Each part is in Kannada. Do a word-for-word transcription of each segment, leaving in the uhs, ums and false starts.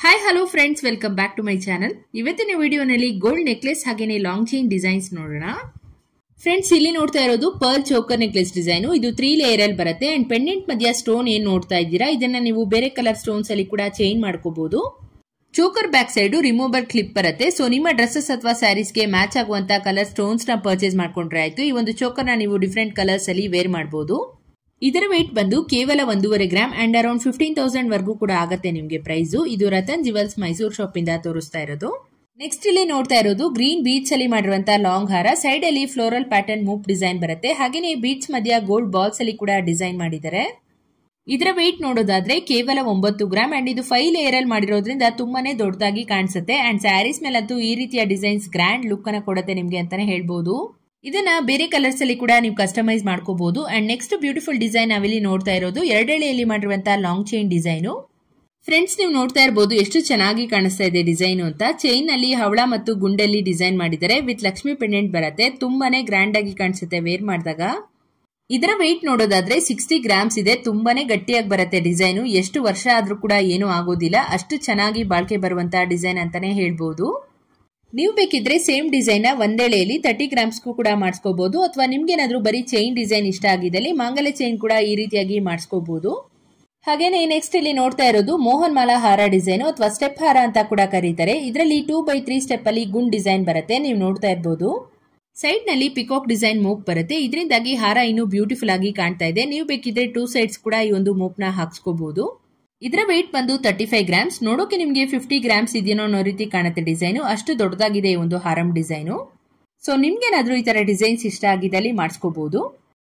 Hi hello friends, welcome back to my channel. ಇವತ್ತಿನ ವಿಡಿಯೋನಲ್ಲಿ ಗೋಲ್ಡ್ ನೆಕ್ಲೆಸ್ ಹಾಗೇನೆ ಲಾಂಗ್ ಚೈನ್ ಡಿಸೈನ್ಸ್ ನೋಡೋಣ. ಫ್ರೆಂಡ್ಸ್, ಇಲ್ಲಿ ನೋಡ್ತಾ ಇರೋದು ಪರ್ಲ್ ಚೋಕರ್ ನೆಕ್ಲೆಸ್ ಡಿಸೈನ್. ಇದು ತ್ರೀ ಲೇಯರ್ ಅಲ್ಲಿ ಬರುತ್ತೆ. ಅಂಡ್ ಪೆಂಡೆಂಟ್ ಮಧ್ಯ ಸ್ಟೋನ್ ಏನ್ ನೋಡ್ತಾ ಇದ್ದೀರಾ, ಇದನ್ನ ನೀವು ಬೇರೆ ಕಲರ್ ಸ್ಟೋನ್ಸ್ ಅಲ್ಲಿ ಕೂಡ ಚೈನ್ ಮಾಡ್ಕೋಬಹುದು. Choker back side remover clip ಬರುತ್ತೆ. ಸೊ ನಿಮ್ಮ ಡ್ರೆಸ್ಸಸ್ ಅಥವಾ ಸ್ಯಾರೀಸ್ ಗೆ ಮ್ಯಾಚ್ ಆಗುವಂತ ಕಲರ್ ಸ್ಟೋನ್ಸ್ ನ ಪರ್ಚೇಸ್ ಮಾಡ್ಕೊಂಡ್ರೆ ಆಯ್ತು. ಈ ಒಂದು ಚೋಕರ್ ನ ನೀವು ಡಿಫರೆಂಟ್ ಕಲರ್ಸ್ ಅಲ್ಲಿ ವೇರ್ ಮಾಡಬಹುದು. ಇದರ ವೇಟ್ ಬಂದು ಕೇವಲ ಒಂದೂವರೆ gram and around fifteen thousand ವರ್ಗೂ ಕೂಡ ಆಗುತ್ತೆ ನಿಮಗೆ ಪ್ರೈಸ್. ಇದು ರತನ್ ಜ್ಯುವೆಲ್ಸ್ ಮೈಸೂರು ಶಾಪ್ ಇಂದ ತೋರಿಸ್ತಾ ಇರೋದು. ನೆಕ್ಸ್ಟ್ ಇಲ್ಲಿ ನೋಡ್ತಾ ಇರೋದು ಗ್ರೀನ್ ಬೀಡ್ಸ್ ಅಲ್ಲಿ ಮಾಡಿರುವಂತಹ ಲಾಂಗ್ ಹಾರ. ಸೈಡ್ ಅಲ್ಲಿ ಫ್ಲೋರಲ್ ಪ್ಯಾಟರ್ನ್ ಮೂವ್ ಡಿಸೈನ್ ಬರುತ್ತೆ. ಹಾಗೇನೆ ಬೀಡ್ಸ್ ಮಧ್ಯ ಗೋಲ್ಡ್ ಬಾಲ್ಸ್ ಅಲ್ಲಿ ಕೂಡ ಡಿಸೈನ್ ಮಾಡಿದ್ದಾರೆ. ಇದರ ವೇಟ್ ನೋಡೋದಾದ್ರೆ ಕೇವಲ ಒಂಬತ್ತು ಗ್ರಾಮ್ ಅಂಡ್ ಇದು ಫೈವ್ ಲೇಯರ್ ಅಲ್ಲಿ ಮಾಡಿರೋದ್ರಿಂದ ತುಂಬಾನೇ ದೊಡ್ಡದಾಗಿ ಕಾಣಿಸುತ್ತೆ. ಅಂಡ್ ಸ್ಯಾರೀಸ್ ಮೇಲಂತೂ ಈ ರೀತಿಯ ಡಿಸೈನ್ಸ್ ಗ್ರ್ಯಾಂಡ್ ಲುಕ್ ಅನ್ನ ಕೊಡುತ್ತೆ ನಿಮ್ಗೆ ಅಂತಾನೆ ಹೇಳ್ಬಹುದು. ಇದನ್ನ ಬೇರೆ ಕಲರ್ಸ್ ಅಲ್ಲಿ ಕೂಡ ನೀವು ಕಸ್ಟಮೈಸ್ ಮಾಡ್ಕೋಬಹುದು. ಅಂಡ್ ನೆಕ್ಸ್ಟ್ ಬ್ಯೂಟಿಫುಲ್ ಡಿಸೈನ್ ನಾವಿಲ್ಲಿ ನೋಡ್ತಾ ಇರೋದು ಎರಡೆಳೆಯಲ್ಲಿ ಮಾಡಿರುವಂತಹ ಲಾಂಗ್ ಚೈನ್ ಡಿಸೈನ್. ಫ್ರೆಂಡ್ಸ್, ನೀವು ನೋಡ್ತಾ ಇರಬಹುದು ಎಷ್ಟು ಚೆನ್ನಾಗಿ ಕಾಣಿಸ್ತಾ ಇದೆ ಡಿಸೈನ್ ಅಂತ. ಚೈನ್ ಅಲ್ಲಿ ಹವಳ ಮತ್ತು ಗುಂಡಲ್ಲಿ ಡಿಸೈನ್ ಮಾಡಿದ್ದಾರೆ. ವಿತ್ ಲಕ್ಷ್ಮಿ ಪೆಂಡೆಂಟ್ ಬರುತ್ತೆ. ತುಂಬಾನೇ ಗ್ರ್ಯಾಂಡ್ ಆಗಿ ಕಾಣಿಸುತ್ತೆ ವೇರ್ ಮಾಡಿದಾಗ. ಇದರ ವೆಯ್ಟ್ ನೋಡೋದಾದ್ರೆ ಸಿಕ್ಸ್ಟಿ ಗ್ರಾಮ್ಸ್ ಇದೆ. ತುಂಬಾನೇ ಗಟ್ಟಿಯಾಗಿ ಬರುತ್ತೆ ಡಿಸೈನ್. ಎಷ್ಟು ವರ್ಷ ಆದ್ರೂ ಕೂಡ ಏನೂ ಆಗೋದಿಲ್ಲ. ಅಷ್ಟು ಚೆನ್ನಾಗಿ ಬಾಳ್ಕೆ ಬರುವಂತಹ ಡಿಸೈನ್ ಅಂತಾನೆ ಹೇಳ್ಬಹುದು. ನೀವು ಬೇಕಿದ್ರೆ ಸೇಮ್ ಡಿಸೈನ್ ನ ಒಂದೆಳೆಯಲ್ಲಿ ತರ್ಟಿ ಗ್ರಾಮ್ಸ್ಗೂ ಕೂಡ ಮಾಡಿಸ್ಕೋಬಹುದು. ಅಥವಾ ನಿಮ್ಗೇನಾದ್ರೂ ಬರೀ ಚೈನ್ ಡಿಸೈನ್ ಇಷ್ಟ ಆಗಿದ್ದಲ್ಲಿ ಮಾಂಗಲ್ಯ ಚೈನ್ ಕೂಡ ಈ ರೀತಿಯಾಗಿ ಮಾಡಿಸ್ಕೋಬಹುದು. ಹಾಗೇನೆ ನೆಕ್ಸ್ಟ್ ಇಲ್ಲಿ ನೋಡ್ತಾ ಇರೋದು ಮೋಹನ್ ಮಾಲಾ ಹಾರ ಡಿಸೈನ್ ಅಥವಾ ಸ್ಟೆಪ್ ಹಾರ ಅಂತ ಕೂಡ ಕರೀತಾರೆ. ಇದರಲ್ಲಿ ಟೂ ಬೈ ತ್ರೀ ಸ್ಟೆಪ್ ಅಲ್ಲಿ ಗುಂಡ್ ಡಿಸೈನ್ ಬರುತ್ತೆ. ನೀವು ನೋಡ್ತಾ ಇರಬಹುದು. ಸೈಡ್ ನಲ್ಲಿ ಪಿಕಾಕ್ ಡಿಸೈನ್ ಮೂಕ್ ಬರುತ್ತೆ. ಇದರಿಂದಾಗಿ ಹಾರ ಇನ್ನೂ ಬ್ಯೂಟಿಫುಲ್ ಆಗಿ ಕಾಣ್ತಾ ಇದೆ. ನೀವು ಬೇಕಿದ್ರೆ ಟೂ ಸೈಡ್ಸ್ ಕೂಡ ಈ ಒಂದು ಮೂಕ್ ನ ಹಾಕ್ಸ್ಕೋಬಹುದು. ಇದರ ವೇಟ್ ಬಂದು ತರ್ಟಿ ಫೈವ್ ಗ್ರಾಮ್ಸ್. ನೋಡೋಕೆ ನಿಮಗೆ ಫಿಫ್ಟಿ ಗ್ರಾಮ್ಸ್ ಇದೆಯೋ ಅನ್ನೋ ರೀತಿ ಕಾಣುತ್ತೆ ಡಿಸೈನ್. ಅಷ್ಟು ದೊಡ್ಡದಾಗಿದೆ ಈ ಒಂದು ಹಾರಂ ಡಿಸೈನು. ಸೊ ನಿಮ್ಗೇನಾದ್ರೂ ಈ ತರ ಡಿಸೈನ್ಸ್ ಇಷ್ಟ ಆಗಿದ್ದಲ್ಲಿ ಮಾಡಿಸ್ಕೋಬಹುದು.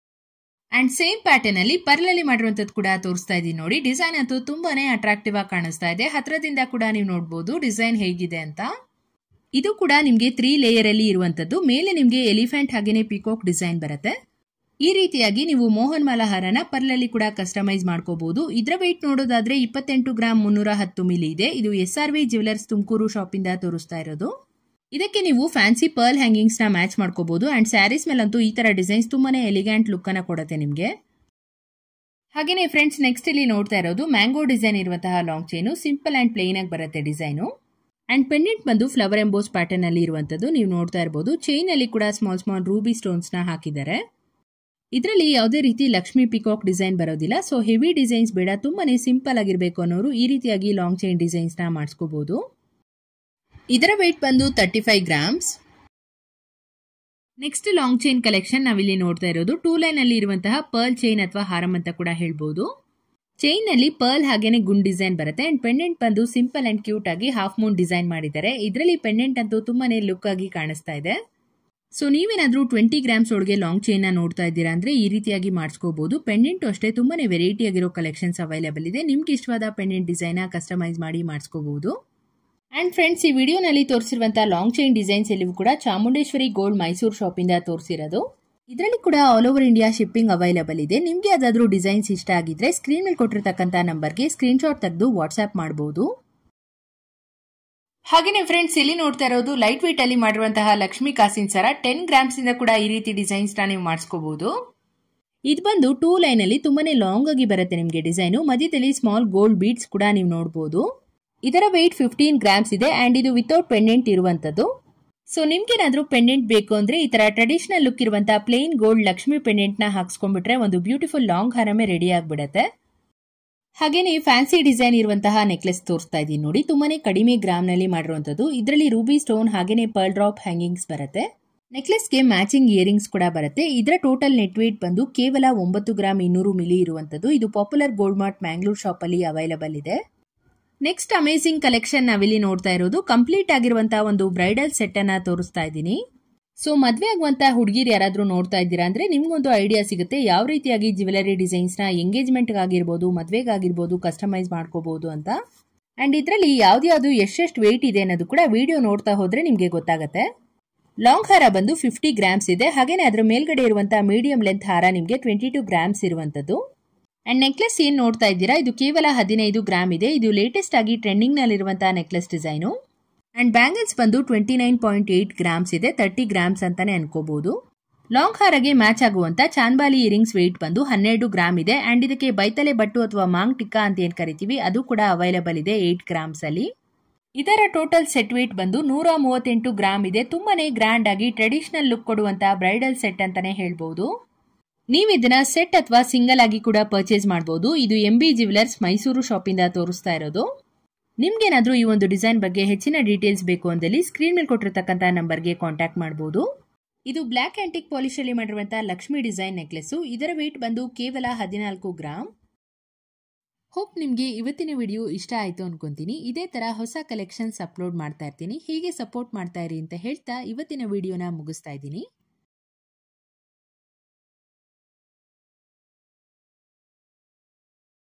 ಅಂಡ್ ಸೇಮ್ ಪ್ಯಾಟರ್ನ್ ಅಲ್ಲಿ ಪರ್ಲ್ ಅಲ್ಲಿ ಮಾಡಿರುವಂತದ್ದು ಕೂಡ ತೋರಿಸ್ತಾ ಇದೀನಿ ನೋಡಿ. ಡಿಸೈನ್ ಅಂತೂ ತುಂಬಾನೇ ಅಟ್ರಾಕ್ಟಿವ್ ಆಗಿ ಕಾಣಿಸ್ತಾ ಇದೆ. ಹತ್ರದಿಂದ ಕೂಡ ನೀವು ನೋಡಬಹುದು ಡಿಸೈನ್ ಹೇಗಿದೆ ಅಂತ. ಇದು ಕೂಡ ನಿಮ್ಗೆ ತ್ರೀ ಲೇಯರ್ ಅಲ್ಲಿ ಇರುವಂತದ್ದು. ಮೇಲೆ ನಿಮ್ಗೆ ಎಲಿಫೆಂಟ್ ಹಾಗೇನೆ ಪಿಕಾಕ್ ಡಿಸೈನ್ ಬರುತ್ತೆ. ಈ ರೀತಿಯಾಗಿ ನೀವು ಮೋಹನ್ ಮಾಲಾ ಹಾರನ ಪರ್ಲ್ ಅಲ್ಲಿ ಕೂಡ ಕಸ್ಟಮೈಸ್ ಮಾಡ್ಕೋಬಹುದು. ಇದರ ವೇಟ್ ನೋಡೋದಾದ್ರೆ ಇಪ್ಪತ್ತೆಂಟು ಗ್ರಾಮ್ ಮುನ್ನೂರ ಹತ್ತು ಮಿಲಿ ಇದೆ. ಇದು S R V jewellers Tumakuru shop ಇಂದ ತೋರಿಸ್ತಾ ಇರೋದು. ಇದಕ್ಕೆ ನೀವು ಫ್ಯಾನ್ಸಿ ಪರ್ಲ್ ಹ್ಯಾಂಗಿಂಗ್ಸ್ ನ ಮ್ಯಾಚ್ ಮಾಡ್ಕೋಬಹುದು. ಅಂಡ್ ಸ್ಯಾರೀಸ್ ಮೇಲಂತೂ ಈ ತರ ಡಿಸೈನ್ಸ್ ತುಂಬಾನೇ ಎಲಿಗ್ಯಾಂಟ್ ಲುಕ್ ಅನ್ನ ಕೊಡುತ್ತೆ ನಿಮ್ಗೆ. ಹಾಗೇನೆ ಫ್ರೆಂಡ್ಸ್, ನೆಕ್ಸ್ಟ್ ಇಲ್ಲಿ ನೋಡ್ತಾ ಇರೋದು ಮ್ಯಾಂಗೋ ಡಿಸೈನ್ ಇರುವಂತಹ long chain. Simple and plain ಆಗಿ ಬರುತ್ತೆ ಡಿಸೈನು. ಅಂಡ್ ಪೆಂಡೆಂಟ್ ಬಂದು ಫ್ಲವರ್ ಎಂಬೋಸ್ ಪ್ಯಾಟರ್ನ್ ಅಲ್ಲಿ ಇರುವಂತದ್ದು ನೀವು ನೋಡ್ತಾ ಇರಬಹುದು. ಚೈನ್ ಅಲ್ಲಿ ಕೂಡ ಸ್ಮಾಲ್ ಸ್ಮಾಲ್ ರೂಬಿ ಸ್ಟೋನ್ಸ್ ನ ಹಾಕಿದ್ದಾರೆ. ಇದರಲ್ಲಿ ಯಾವುದೇ ರೀತಿ ಲಕ್ಷ್ಮಿ ಪಿಕಾಕ್ ಡಿಸೈನ್ ಬರೋದಿಲ್ಲ. ಸೊ ಹೆವಿ ಡಿಸೈನ್ಸ್ ಬೇಡ, ತುಂಬಾನೇ ಸಿಂಪಲ್ ಆಗಿರ್ಬೇಕು ಅನ್ನೋರು ಈ ರೀತಿಯಾಗಿ ಲಾಂಗ್ ಚೈನ್ ಡಿಸೈನ್ಸ್ ನ ಮಾಡಿಸ್ಕೋಬಹುದು. ಇದರ ವೇಟ್ ಬಂದು thirty five grams. Next long chain collection ನಾವಿಲ್ಲಿ ನೋಡ್ತಾ ಇರೋದು ಟೂ ಲೈನ್ ಅಲ್ಲಿ ಇರುವಂತಹ ಪರ್ಲ್ ಚೈನ್ ಅಥವಾ ಹಾರಂ ಅಂತ ಕೂಡ ಹೇಳ್ಬಹುದು. ಚೈನ್ ನಲ್ಲಿ ಪರ್ಲ್ ಹಾಗೇನೆ ಗುಂಡ್ ಡಿಸೈನ್ ಬರುತ್ತೆ. ಅಂಡ್ ಪೆಂಡೆಂಟ್ ಬಂದು ಸಿಂಪಲ್ ಅಂಡ್ ಕ್ಯೂಟ್ ಆಗಿ ಹಾಫ್ ಮೂನ್ ಡಿಸೈನ್ ಮಾಡಿದ್ದಾರೆ. ಇದರಲ್ಲಿ ಪೆಂಡೆಂಟ್ ಅಂತೂ ತುಂಬಾನೇ ಲುಕ್ ಆಗಿ ಕಾಣಿಸ್ತಾ ಇದೆ. ಸೊ ನೀವೇನಾದ್ರೂ ಟ್ವೆಂಟಿ ಗ್ರಾಮ್ಸ್ ಒಳಗೆ ಲಾಂಗ್ ಚೈನ್ ನ ನೋಡ್ತಾ ಇದ್ದೀರಾ ಅಂದ್ರೆ ಈ ರೀತಿಯಾಗಿ ಮಾಡಿಸ್ಕೋಬಹುದು. ಪೆಂಡೆಂಟ್ ಅಷ್ಟೇ ತುಂಬಾನೇ ವೆರೈಟಿ ಆಗಿರೋ ಕಲೆಕ್ಷನ್ಸ್ ಅವೈಲೇಬಲ್ ಇದೆ. ನಿಮ್ಗೆ ಇಷ್ಟವಾದ ಪೆಂಡೆಂಟ್ ಡಿಸೈನ್ ನ ಕಸ್ಟಮೈಸ್ ಮಾಡಿ ಮಾಡಿಸ್ಕೋಬಹುದು. ಅಂಡ್ ಫ್ರೆಂಡ್ಸ್, ಈ ವಿಡಿಯೋನಲ್ಲಿ ತೋರಿಸಿರುವಂತಹ ಲಾಂಗ್ ಚೈನ್ ಡಿಸೈನ್ಸ್ ಎಲ್ಲವೂ ಕೂಡ ಚಾಮುಂಡೇಶ್ವರಿ ಗೋಲ್ಡ್ ಮೈಸೂರು ಶಾಪ್ ಇಂದ ತೋರಿಸಿರೋದು. ಇದರಲ್ಲಿ ಕೂಡ all over India shipping available ಇದೆ. ನಿಮ್ಗೆ ಯಾವ್ದಾದ್ರು ಡಿಸೈನ್ಸ್ ಇಷ್ಟ ಆಗಿದ್ರೆ ಸ್ಕ್ರೀನ್ ಮೇಲೆ ಕೊಟ್ಟಿರ್ತಕ್ಕಂಥ ನಂಬರ್ಗೆ ಸ್ಕ್ರೀನ್ ಶಾಟ್ ತೆಗೆದು ವಾಟ್ಸ್ಆಪ್ ಮಾಡಬಹುದು. ಹಾಗೇನೆ ಫ್ರೆಂಡ್ಸ್, ಇಲ್ಲಿ ನೋಡ್ತಾ ಇರೋದು ಲೈಟ್ ವೇಟ್ ಅಲ್ಲಿ ಮಾಡಿರುವಂತಹ ಲಕ್ಷ್ಮಿ ಕಾಸಿನ್ ಸರ. ಟೆನ್ ಗ್ರಾಮ್ಸ್ ಇಂದ ಕೂಡ ಈ ರೀತಿ ಡಿಸೈನ್ಸ್ ನ ನೀವು ಮಾಡಿಸ್ಕೋಬಹುದು. ಇದು ಬಂದು ಟೂ ಲೈನ್ ಅಲ್ಲಿ ತುಂಬಾನೇ ಲಾಂಗ್ ಆಗಿ ಬರುತ್ತೆ ನಿಮ್ಗೆ ಡಿಸೈನ್. ಮಧ್ಯದಲ್ಲಿ ಸ್ಮಾಲ್ ಗೋಲ್ಡ್ ಬೀಡ್ಸ್ ಕೂಡ ನೀವು ನೋಡಬಹುದು. ಇದರ ವೇಟ್ ಫಿಫ್ಟೀನ್ ಗ್ರಾಮ್ಸ್ ಇದೆ ಅಂಡ್ ಇದು ವಿತೌಟ್ ಪೆಂಡೆಂಟ್ ಇರುವಂತದ್ದು. ಸೊ ನಿಮ್ಗೇನಾದ್ರೂ ಪೆಂಡೆಂಟ್ ಬೇಕು ಅಂದ್ರೆ ಈ ತರ ಟ್ರೆಡಿಷನಲ್ ಲುಕ್ ಇರುವಂತಹ ಪ್ಲೇನ್ ಗೋಲ್ಡ್ ಲಕ್ಷ್ಮಿ ಪೆಂಡೆಂಟ್ ನ ಹಾಕ್ಸ್ಕೊಂಡ್ಬಿಟ್ರೆ ಒಂದು ಬ್ಯೂಟಿಫುಲ್ ಲಾಂಗ್ ಹಾರಮೇ ರೆಡಿ ಆಗ್ಬಿಡತ್ತೆ. ಹಾಗೇನೆ ಫ್ಯಾನ್ಸಿ ಡಿಸೈನ್ ಇರುವಂತಹ ನೆಕ್ಲೆಸ್ ತೋರಿಸ್ತಾ ಇದೀನಿ ನೋಡಿ. ತುಂಬಾನೇ ಕಡಿಮೆ ಗ್ರಾಮ್ ನಲ್ಲಿ ಮಾಡಿರುವಂತದ್ದು. ಇದರಲ್ಲಿ ರೂಬಿ ಸ್ಟೋನ್ ಹಾಗೇನೆ ಪರ್ಲ್ ಡ್ರಾಪ್ ಹ್ಯಾಂಗಿಂಗ್ಸ್ ಬರುತ್ತೆ. ನೆಕ್ಲೆಸ್ಗೆ ಮ್ಯಾಚಿಂಗ್ ಇಯರಿಂಗ್ಸ್ ಕೂಡ ಬರುತ್ತೆ. ಇದರ ಟೋಟಲ್ ನೆಟ್ ವೇಟ್ ಬಂದು ಕೇವಲ ಒಂಬತ್ತು ಗ್ರಾಮ್ ಇನ್ನೂರು ಮಿಲಿ ಇರುವಂತದ್ದು. ಇದು popular gold mart Mangalore shop ಅಲ್ಲಿ ಅವೈಲೇಬಲ್ ಇದೆ. ನೆಕ್ಸ್ಟ್ ಅಮೇಸಿಂಗ್ ಕಲೆಕ್ಷನ್ ನಾವಿಲ್ಲಿ ನೋಡ್ತಾ ಇರೋದು ಕಂಪ್ಲೀಟ್ ಆಗಿರುವಂತಹ ಒಂದು ಬ್ರೈಡಲ್ ಸೆಟ್ ಅನ್ನ ತೋರಿಸ್ತಾ ಇದ್ದೀನಿ. ಸೊ ಮದ್ವೆ ಆಗುವಂತಹ ಹುಡುಗಿರು ಯಾರಾದ್ರೂ ನೋಡ್ತಾ ಇದ್ದೀರಾ ಅಂದ್ರೆ ನಿಮ್ಗೊಂದು ಐಡಿಯಾ ಸಿಗುತ್ತೆ ಯಾವ ರೀತಿಯಾಗಿ ಜ್ಯುವೆಲರಿ ಡಿಸೈನ್ಸ್ ನ ಎಂಗೇಜ್ಮೆಂಟ್ ಆಗಿರ್ಬೋದು ಮದ್ವೆಗಾಗಿರ್ಬೋದು ಕಸ್ಟಮೈಸ್ ಮಾಡ್ಕೋಬಹುದು ಅಂತ. ಅಂಡ್ ಇದರಲ್ಲಿ ಯಾವ್ದು ಎಷ್ಟೆಷ್ಟು ವೇಟ್ ಇದೆ ಅನ್ನೋದು ಕೂಡ ವಿಡಿಯೋ ನೋಡ್ತಾ ಹೋದ್ರೆ ನಿಮ್ಗೆ ಗೊತ್ತಾಗುತ್ತೆ. ಲಾಂಗ್ ಹಾರ ಬಂದು ಫಿಫ್ಟಿ ಗ್ರಾಮ್ಸ್ ಇದೆ. ಹಾಗೇನೆ ಅದ್ರ ಮೇಲ್ಗಡೆ ಇರುವಂತಹ ಮೀಡಿಯಂ ಲೆಂತ್ ಹಾರ ನಿಮ್ಗೆ ಟ್ವೆಂಟಿ ಟೂ ಗ್ರಾಮ್ಸ್ ಇರುವಂತದ್ದು. ಅಂಡ್ ನೆಕ್ಲೆಸ್ ಏನ್ ನೋಡ್ತಾ ಇದ್ದೀರಾ ಇದು ಕೇವಲ ಹದಿನೈದು ಗ್ರಾಮ್ ಇದೆ. ಇದು ಲೇಟೆಸ್ಟ್ ಆಗಿ ಟ್ರೆಂಡಿಂಗ್ ನಲ್ಲಿರುವಂತಹ ನೆಕ್ಲೆಸ್ ಡಿಸೈನು. ಅಂಡ್ ಬ್ಯಾಂಗಲ್ಸ್ ಬಂದು twenty nine point eight grams ಇದೆ. ತರ್ಟಿ ಗ್ರಾಮ್ಸ್ ಅಂತಾನೆ ಅನ್ಕೋಬಹುದು. ಲಾಂಗ್ ಹಾರಗೆ ಮ್ಯಾಚ್ ಆಗುವಂತ ಚಾನ್ಬಾಲಿ ಇಯರಿಂಗ್ಸ್ ವೇಟ್ ಬಂದು ಹನ್ನೆರಡು ಗ್ರಾಮ್ ಇದೆ. ಅಂಡ್ ಇದಕ್ಕೆ ಬೈತಲೆ ಬಟ್ಟು ಅಥವಾ ಮಾಂಗ್ ಟಿಕ್ಕಾ ಅಂತ ಏನ್ ಕರಿತೀವಿ ಅದು ಕೂಡ ಅವೈಲೇಬಲ್ ಇದೆ ಏಟ್ ಗ್ರಾಮ್ಸ್ ಅಲ್ಲಿ. ಇದರ ಟೋಟಲ್ ಸೆಟ್ ವೇಟ್ ಬಂದು ನೂರ ಮೂವತ್ತೆಂಟು ಗ್ರಾಮ್ ಇದೆ. ತುಂಬಾನೇ ಗ್ರ್ಯಾಂಡ್ ಆಗಿ ಟ್ರೆಡಿಷನಲ್ ಲುಕ್ ಕೊಡುವಂತ ಬ್ರೈಡಲ್ ಸೆಟ್ ಅಂತಾನೆ ಹೇಳ್ಬಹುದು. ನೀವು ಇದನ್ನ ಸೆಟ್ ಅಥವಾ ಸಿಂಗಲ್ ಆಗಿ ಕೂಡ ಪರ್ಚೇಸ್ ಮಾಡಬಹುದು. ಇದು M B jewellers Mysuru shop ಇಂದ ತೋರಿಸ್ತಾ ಇರೋದು. ನಿಮ್ಗೇನಾದ್ರೂ ಈ ಒಂದು ಡಿಸೈನ್ ಬಗ್ಗೆ ಹೆಚ್ಚಿನ ಡೀಟೇಲ್ಸ್ ಬೇಕು ಅಂದಲ್ಲಿ ಸ್ಕ್ರೀನ್ ಮೇಲೆ ಕೊಟ್ಟಿರತಕ್ಕಂತ ನಂಬರ್ಗೆ ಕಾಂಟ್ಯಾಕ್ಟ್ ಮಾಡಬಹುದು. ಇದು ಬ್ಲಾಕ್ ಆಂಟಿಕ್ ಪಾಲಿಶ್ ಅಲ್ಲಿ ಮಾಡಿರುವಂತಹ ಲಕ್ಷ್ಮಿ ಡಿಸೈನ್ ನೆಕ್ಲೆಸ್. ಇದರ ವೇಟ್ ಬಂದು ಕೇವಲ ಹದಿನಾಲ್ಕು ಗ್ರಾಮ್. ಹೋಪ್ ನಿಮಗೆ ಇವತ್ತಿನ ವಿಡಿಯೋ ಇಷ್ಟ ಆಯಿತು ಅನ್ಕೊಂತೀನಿ. ಇದೇ ತರ ಹೊಸ ಕಲೆಕ್ಷನ್ಸ್ ಅಪ್ಲೋಡ್ ಮಾಡ್ತಾ ಇರ್ತೀನಿ. ಹೀಗೆ ಸಪೋರ್ಟ್ ಮಾಡ್ತಾ ಇರಿ ಅಂತ ಹೇಳ್ತಾ ಇವತ್ತಿನ ವಿಡಿಯೋನ ಮುಗಿಸ್ತಾ ಇದ್ದೀನಿ.